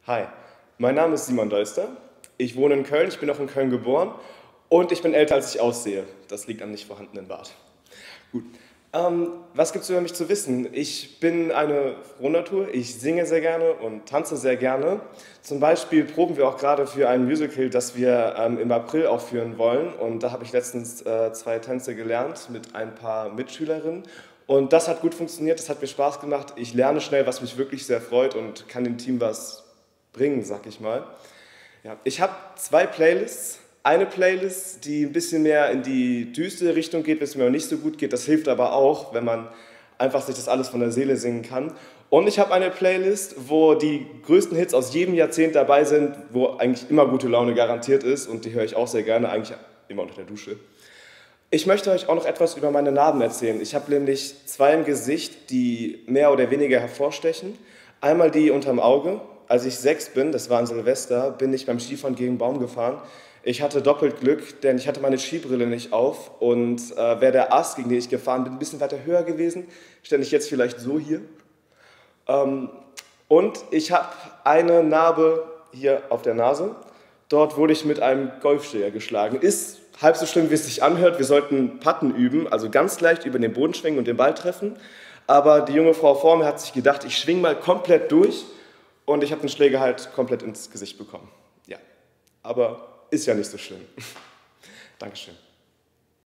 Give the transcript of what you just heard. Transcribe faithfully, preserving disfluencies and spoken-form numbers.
Hi, mein Name ist Simon Deuster. Ich wohne in Köln, ich bin auch in Köln geboren und ich bin älter, als ich aussehe. Das liegt am nicht vorhandenen Bart. Gut. Ähm, was gibt es über mich zu wissen? Ich bin eine Frohnatur, ich singe sehr gerne und tanze sehr gerne. Zum Beispiel proben wir auch gerade für ein Musical, das wir ähm, im April aufführen wollen. Und da habe ich letztens äh, zwei Tänze gelernt mit ein paar Mitschülerinnen. Und das hat gut funktioniert, das hat mir Spaß gemacht. Ich lerne schnell, was mich wirklich sehr freut und kann dem Team was bringen, sag ich mal. Ja, ich habe zwei Playlists. Eine Playlist, die ein bisschen mehr in die düstere Richtung geht, wenn es mir auch nicht so gut geht. Das hilft aber auch, wenn man einfach sich das alles von der Seele singen kann. Und ich habe eine Playlist, wo die größten Hits aus jedem Jahrzehnt dabei sind, wo eigentlich immer gute Laune garantiert ist. Und die höre ich auch sehr gerne, eigentlich immer unter der Dusche. Ich möchte euch auch noch etwas über meine Narben erzählen. Ich habe nämlich zwei im Gesicht, die mehr oder weniger hervorstechen. Einmal die unterm Auge. Als ich sechs bin, das war an Silvester, bin ich beim Skifahren gegen einen Baum gefahren. Ich hatte doppelt Glück, denn ich hatte meine Skibrille nicht auf und äh, wäre der Ast, gegen den ich gefahren bin, ein bisschen weiter höher gewesen, stände ich jetzt vielleicht so hier. Ähm, und ich habe eine Narbe hier auf der Nase. Dort wurde ich mit einem Golfschläger geschlagen. Ist halb so schlimm, wie es sich anhört. Wir sollten Putten üben, also ganz leicht über den Boden schwingen und den Ball treffen. Aber die junge Frau vor mir hat sich gedacht, ich schwinge mal komplett durch und ich habe den Schläger halt komplett ins Gesicht bekommen. Ja, aber ist ja nicht so schlimm. Dankeschön.